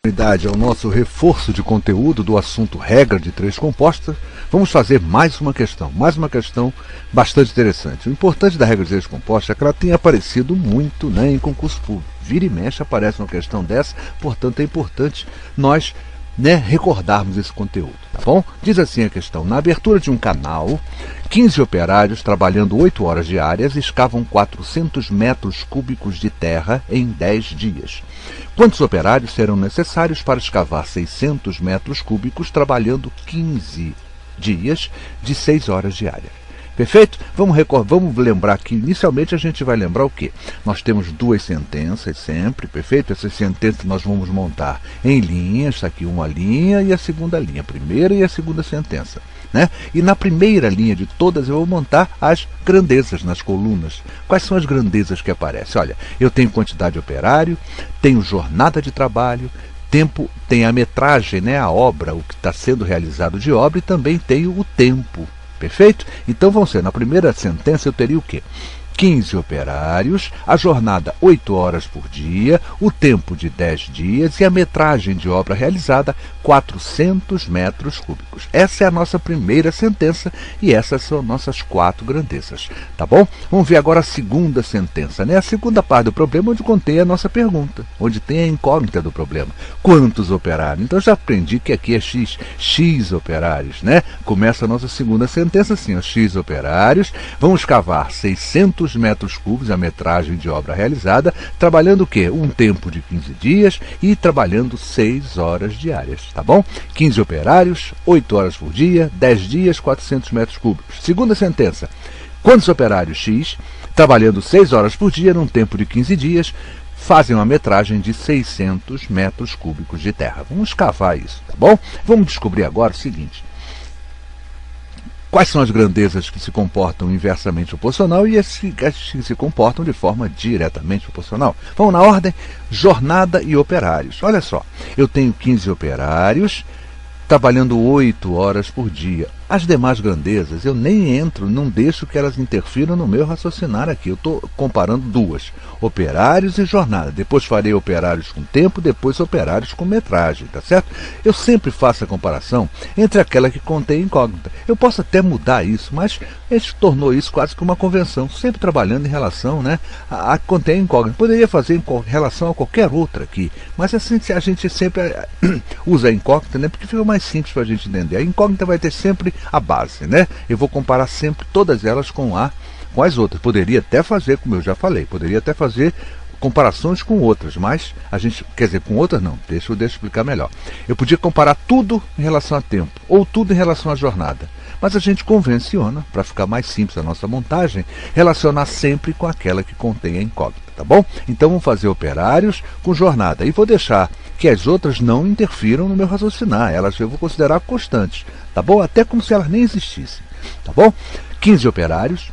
Ao nosso reforço de conteúdo do assunto regra de três compostas, vamos fazer mais uma questão bastante interessante. O importante da regra de três compostas é que ela tem aparecido muito, né, em concurso público. Vira e mexe aparece uma questão dessa, portanto é importante nós, né, recordarmos esse conteúdo, tá bom? Diz assim a questão: na abertura de um canal, 15 operários trabalhando 8 horas diárias escavam 400 metros cúbicos de terra em 10 dias. Quantos operários serão necessários para escavar 600 metros cúbicos trabalhando 15 dias de 6 horas diárias? Perfeito? Vamos lembrar que inicialmente a gente vai lembrar o quê? Nós temos duas sentenças sempre, perfeito? Essas sentenças nós vamos montar em linhas, aqui uma linha e a segunda linha, a primeira e a segunda sentença, né? E na primeira linha de todas eu vou montar as grandezas nas colunas. Quais são as grandezas que aparecem? Olha, eu tenho quantidade de operário, tenho jornada de trabalho, tempo, tem a metragem, né, a obra, o que está sendo realizado de obra, e também tenho o tempo. Perfeito? Então vão ser, na primeira sentença eu teria o quê? 15 operários, a jornada 8 horas por dia, o tempo de 10 dias e a metragem de obra realizada 400 metros cúbicos. Essa é a nossa primeira sentença e essas são nossas 4 grandezas. Tá bom? Vamos ver agora a segunda sentença, né? A segunda parte do problema, onde contém a nossa pergunta, onde tem a incógnita do problema. Quantos operários? Então já aprendi que aqui é x operários, né? Começa a nossa segunda sentença assim, ó, x operários, vamos cavar 600 metros cúbicos, a metragem de obra realizada, trabalhando o quê? Um tempo de 15 dias e trabalhando 6 horas diárias, tá bom? 15 operários, 8 horas por dia, 10 dias, 400 metros cúbicos. Segunda sentença: quantos operários x, trabalhando 6 horas por dia, num tempo de 15 dias, fazem uma metragem de 600 metros cúbicos de terra? Vamos cavar isso, tá bom? Vamos descobrir agora o seguinte: quais são as grandezas que se comportam inversamente proporcional e as que se comportam de forma diretamente proporcional? Vamos na ordem: jornada e operários. Olha só, eu tenho 15 operários trabalhando 8 horas por dia. As demais grandezas eu nem entro, não deixo que elas interfiram no meu raciocinar aqui. Eu estou comparando duas: operários e jornada. Depois farei operários com tempo, depois operários com metragem, tá certo? Eu sempre faço a comparação entre aquela que contém incógnita. Eu posso até mudar isso, mas a gente tornou isso quase que uma convenção, sempre trabalhando em relação, né, a que contém incógnita. Poderia fazer em relação a qualquer outra aqui, mas assim a gente sempre usa a incógnita, né, porque fica mais simples para a gente entender. A incógnita vai ter sempre a base, né? Eu vou comparar sempre todas elas com as outras. Poderia até fazer, como eu já falei, poderia até fazer comparações com outras, mas a gente, quer dizer, com outras não, deixa eu explicar melhor. Eu podia comparar tudo em relação a tempo, ou tudo em relação à jornada, mas a gente convenciona, para ficar mais simples a nossa montagem, relacionar sempre com aquela que contém a incógnita, tá bom? Então vamos fazer operários com jornada, e vou deixar que as outras não interfiram no meu raciocinar, elas eu vou considerar constantes, tá bom? Até como se elas nem existissem, tá bom? 15 operários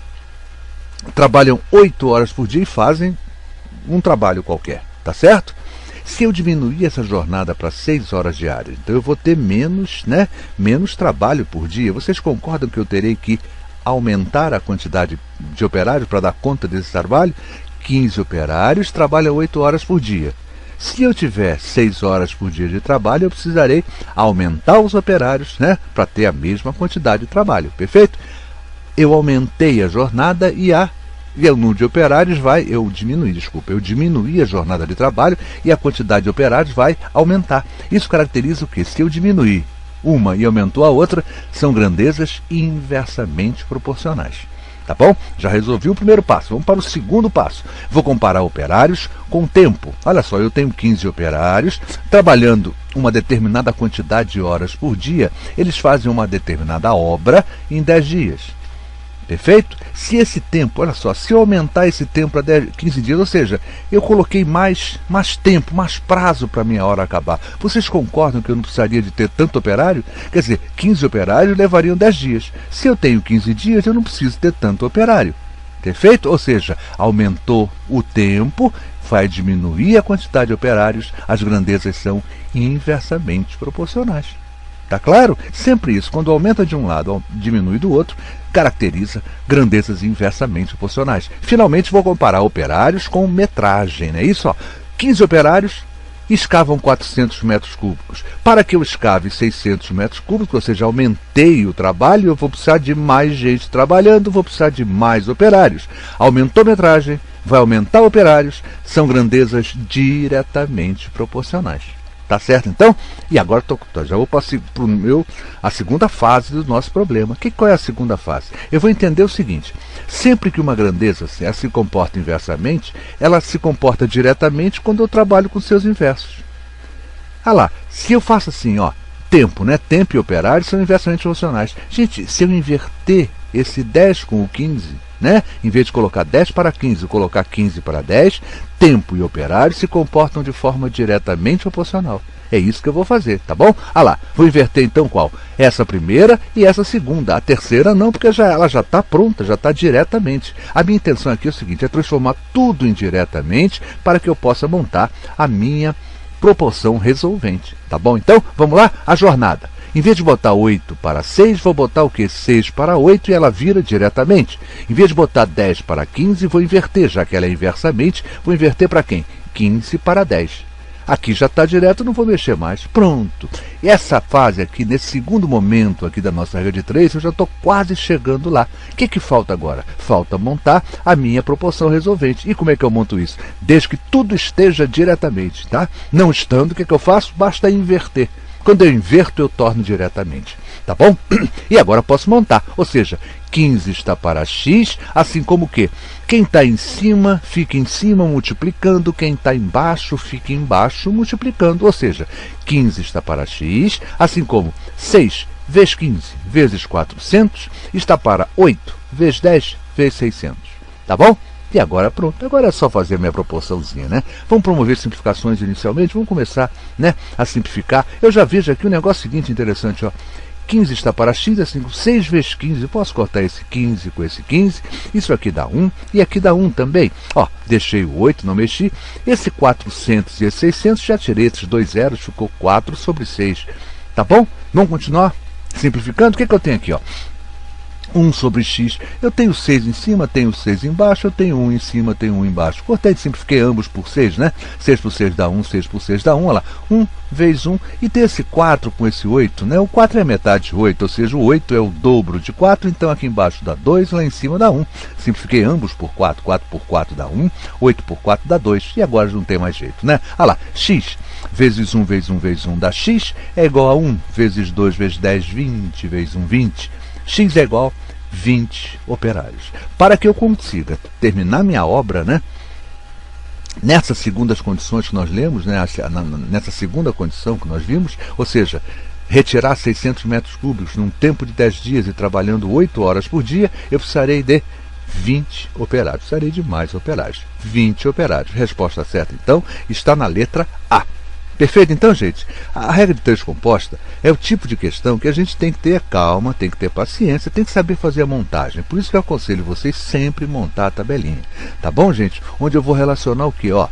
trabalham 8 horas por dia e fazem um trabalho qualquer, tá certo? Se eu diminuir essa jornada para 6 horas diárias, então eu vou ter menos, né, menos trabalho por dia. Vocês concordam que eu terei que aumentar a quantidade de operários para dar conta desse trabalho? 15 operários trabalham 8 horas por dia. Se eu tiver 6 horas por dia de trabalho, eu precisarei aumentar os operários, né, para ter a mesma quantidade de trabalho, perfeito? Eu aumentei a jornada e o número de operários eu diminuí a jornada de trabalho e a quantidade de operários vai aumentar. Isso caracteriza o quê? Se eu diminuir uma e aumentou a outra, são grandezas inversamente proporcionais. Tá bom? Já resolvi o primeiro passo. Vamos para o segundo passo. Vou comparar operários com tempo. Olha só, eu tenho 15 operários trabalhando uma determinada quantidade de horas por dia. Eles fazem uma determinada obra em 10 dias. Perfeito? Se esse tempo, olha só, se eu aumentar esse tempo para 15 dias, ou seja, eu coloquei mais tempo, mais prazo para a minha hora acabar. Vocês concordam que eu não precisaria de ter tanto operário? Quer dizer, 15 operários levariam 10 dias. Se eu tenho 15 dias, eu não preciso ter tanto operário. Perfeito? Ou seja, aumentou o tempo, vai diminuir a quantidade de operários, as grandezas são inversamente proporcionais. Tá claro? Sempre isso. Quando aumenta de um lado, diminui do outro, caracteriza grandezas inversamente proporcionais. Finalmente, vou comparar operários com metragem. Não é isso? Ó, 15 operários escavam 400 metros cúbicos. Para que eu escave 600 metros cúbicos, ou seja, aumentei o trabalho, eu vou precisar de mais gente trabalhando, vou precisar de mais operários. Aumentou a metragem, vai aumentar operários, são grandezas diretamente proporcionais. Tá certo, então? E agora já vou para a segunda fase do nosso problema. Qual é a segunda fase? Eu vou entender o seguinte: sempre que uma grandeza se comporta inversamente, ela se comporta diretamente quando eu trabalho com seus inversos. Ah lá, se eu faço assim, ó, tempo, né? Tempo e operário são inversamente proporcionais. Gente, se eu inverter esse 10 com o 15, né? Em vez de colocar 10 para 15, colocar 15 para 10, tempo e operário se comportam de forma diretamente proporcional. É isso que eu vou fazer, tá bom? Ah lá, vou inverter então qual? Essa primeira e essa segunda. A terceira não, porque ela já está pronta, já está diretamente. A minha intenção aqui é o seguinte, é transformar tudo em diretamente para que eu possa montar a minha proporção resolvente, tá bom? Então, vamos lá? A jornada. Em vez de botar 8 para 6, vou botar o quê? 6 para 8 e ela vira diretamente. Em vez de botar 10 para 15, vou inverter, já que ela é inversamente, vou inverter para quem? 15 para 10. Aqui já está direto, não vou mexer mais. Pronto. E essa fase aqui, nesse segundo momento aqui da nossa regra de 3, eu já estou quase chegando lá. O que falta agora? Falta montar a minha proporção resolvente. E como é que eu monto isso? Desde que tudo esteja diretamente, tá? Não estando, o que eu faço? Basta inverter. Quando eu inverto, eu torno diretamente. Tá bom? E agora posso montar. Ou seja, 15 está para x, assim como o quê? Quem está em cima, fica em cima multiplicando. Quem está embaixo, fica embaixo multiplicando. Ou seja, 15 está para x, assim como 6 vezes 15 vezes 400 está para 8 vezes 10 vezes 600. Tá bom? E agora pronto, agora é só fazer a minha proporçãozinha, né? Vamos promover simplificações inicialmente, vamos começar, né, a simplificar. Eu já vejo aqui um negócio seguinte interessante, ó. 15 está para x, assim, 6 vezes 15, posso cortar esse 15 com esse 15, isso aqui dá 1, e aqui dá 1 também. Ó, deixei o 8, não mexi, esse 400 e esse 600, já tirei esses dois zeros, ficou 4 sobre 6. Tá bom? Vamos continuar simplificando? O que eu tenho aqui, ó? 1 sobre x, eu tenho 6 em cima, tenho 6 embaixo, eu tenho 1 em cima, tenho 1 embaixo. Cortei e simplifiquei ambos por 6, né? 6 por 6 dá 1, 6 por 6 dá 1, olha lá. 1 vezes 1, e tem esse 4 com esse 8, né? O 4 é metade de 8, ou seja, o 8 é o dobro de 4, então aqui embaixo dá 2, lá em cima dá 1. Simplifiquei ambos por 4, 4 por 4 dá 1, 8 por 4 dá 2, e agora não tem mais jeito, né? Olha lá, x vezes 1 vezes 1 vezes 1 dá x, é igual a 1 vezes 2 vezes 10, 20 vezes 1, 20. X é igual a 20 operários. Para que eu consiga terminar minha obra, né, nessas segundas condições que nós lemos, né, nessa segunda condição que nós vimos, ou seja, retirar 600 metros cúbicos num tempo de 10 dias e trabalhando 8 horas por dia, eu precisarei de 20 operários. Precisarei de mais operários. 20 operários. Resposta certa, então, está na letra A. Perfeito? Então, gente, a regra de 3 composta é o tipo de questão que a gente tem que ter calma, tem que ter paciência, tem que saber fazer a montagem. Por isso que eu aconselho vocês sempre montar a tabelinha. Tá bom, gente? Onde eu vou relacionar o quê? Ó,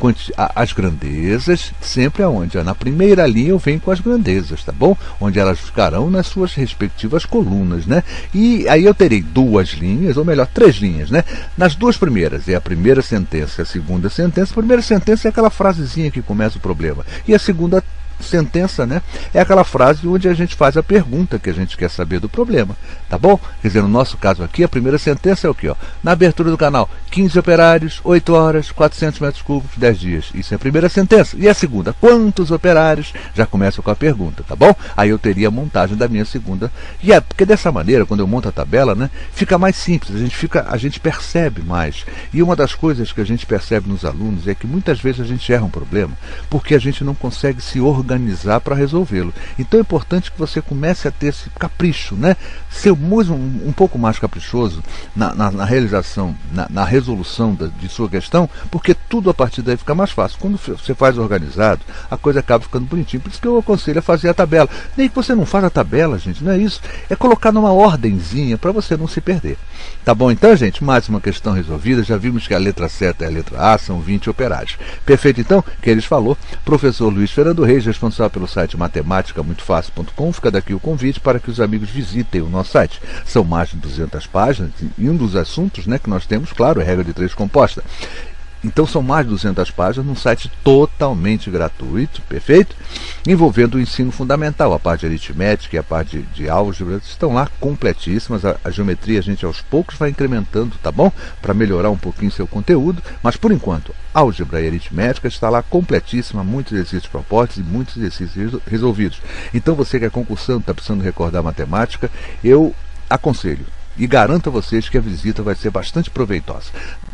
as grandezas, sempre aonde? Na primeira linha eu venho com as grandezas, tá bom? Onde elas ficarão nas suas respectivas colunas, né? E aí eu terei duas linhas, ou melhor, 3 linhas, né? Nas duas primeiras é a primeira sentença e a segunda sentença. A primeira sentença é aquela frasezinha que começa o problema. E a segunda sentença, né, é aquela frase onde a gente faz a pergunta que a gente quer saber do problema, tá bom? Quer dizer, no nosso caso aqui, a primeira sentença é o quê? Ó? Na abertura do canal, 15 operários, 8 horas, 400 metros cúbicos, 10 dias. Isso é a primeira sentença. E a segunda, quantos operários? Já começa com a pergunta, tá bom? Aí eu teria a montagem da minha segunda. E é porque dessa maneira, quando eu monto a tabela, né, fica mais simples, a gente percebe mais. E uma das coisas que a gente percebe nos alunos é que muitas vezes a gente erra um problema porque a gente não consegue se organizar para resolvê-lo. Então é importante que você comece a ter esse capricho, né? Ser um pouco mais caprichoso na realização, na resolução de sua questão, porque tudo a partir daí fica mais fácil. Quando você faz organizado, a coisa acaba ficando bonitinha. Por isso que eu aconselho a fazer a tabela. Nem que você não faça a tabela, gente, não é isso. É colocar numa ordenzinha para você não se perder. Tá bom então, gente? Mais uma questão resolvida. Já vimos que a letra certa é a letra A, são 20 operários. Perfeito então? Que eles falou, professor Luiz Fernando Reis, responsável pelo site matemáticamuitofácil.com. Fica daqui o convite para que os amigos visitem o nosso site. São mais de 200 páginas e um dos assuntos, né, que nós temos, claro, é a regra de 3 composta. Então são mais de 200 páginas num site totalmente gratuito, perfeito? Envolvendo o ensino fundamental, a parte de aritmética e a parte de álgebra estão lá completíssimas. A geometria a gente aos poucos vai incrementando, tá bom? Para melhorar um pouquinho seu conteúdo, mas por enquanto, álgebra e aritmética está lá completíssima, muitos exercícios propostos e muitos exercícios resolvidos. Então você que é concursando, está precisando recordar matemática, eu aconselho e garanto a vocês que a visita vai ser bastante proveitosa.